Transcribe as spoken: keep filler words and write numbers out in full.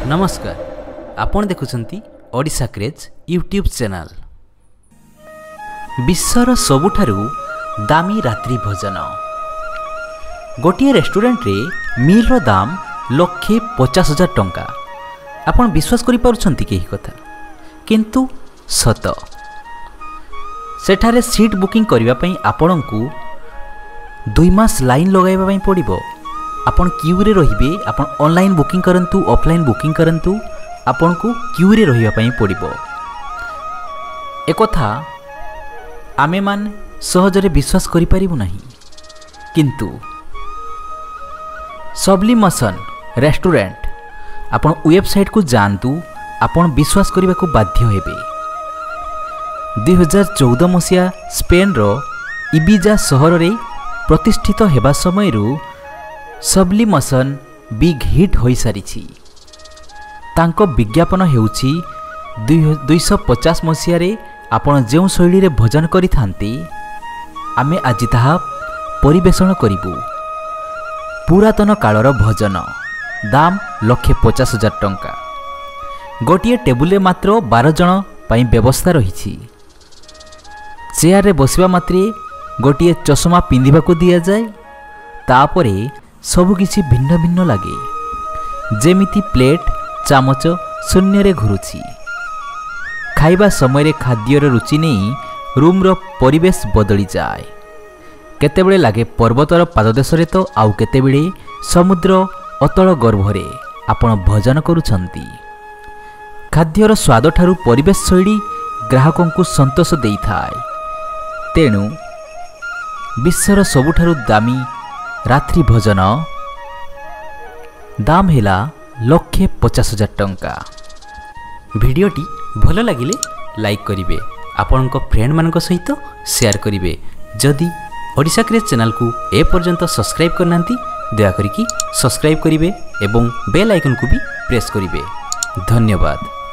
नमस्कार आपण देखुछंती ओडिशा क्रेज यूट्यूब चैनल। विश्वर सबुठारु दामी रात्रि भोजन गोटे रेस्टोरेंट रे मील रो दाम लक्षे पचास हजार टंका। आपण विश्वास करि पारुछंती के ही कथा, किंतु सत सेठारे सीट बुकिंग करबा पई आपणकू दुई मास लाइन लगाइबा पई पड़िबो। आपण क्यू रे रहिबे, आपण ऑनलाइन बुकिंग करंतु ऑफलाइन बुकिंग करंतु आपण को क्यू रे रहिबा पई पड़िबो। एकथा आमे मान सहजरे विश्वास करि परिबु नाही, किंतु सब्लिमेशन रेस्टोरेंट आपण वेबसाइट को जानतु, आपण विश्वास करबा को बाध्य हेबे। दुई हजार चौदह मसीहा स्पेन रो इबिजा सहर रे प्रतिष्ठित हेबा समय रु सब्लिमेशन बिग हिट होई सारिछि। तांको विज्ञापन हेउछि दुई सौ पचास मसीहा रे आपण जेउ शैली रे भोजन करि थांती, आमे आज ताहा परिवेषण करिबु। पुरातन कालर भोजन दाम लक्षे पचास हजार टंका। गोटिए टेबुल रे मात्र बारह जन पई व्यवस्था रहिछि। चेयर रे बसिबा मात्रे गोटिए चश्मा पिंधिबाको दिया जाए। तापरे सबुकिछि भिन्न भिन्न लगे, जेमिति प्लेट चामच शून्य रे घुरुछि। खाइबा समय खाद्यर रुचि नहीं रूम रो परिवेश बदली जाए। केतेबेले लागे पर्वतर पाददेशरे तो आउ केतेबेले समुद्र अतल गर्भरे आपण भोजन करुछंती। खाद्यर स्वाद ठारू परिवेश शैली ग्राहकों को संतोष देई थाए। तेणु विश्वर सबुठारू दामी रात्रि भोजन दाम हेला लक्षे पचास हजार टंका। भिडियोटी भल लगिले लाइक करिवे, आपनक फ्रेंड मानक सहित शेयर करिवे। जदि ओडिशा क्रेज चैनल को ए पर्यंत सब्सक्राइब करनांती दया करिकी सब्सक्राइब करिवे एवं बेल आइकन को भी प्रेस करिवे। धन्यवाद।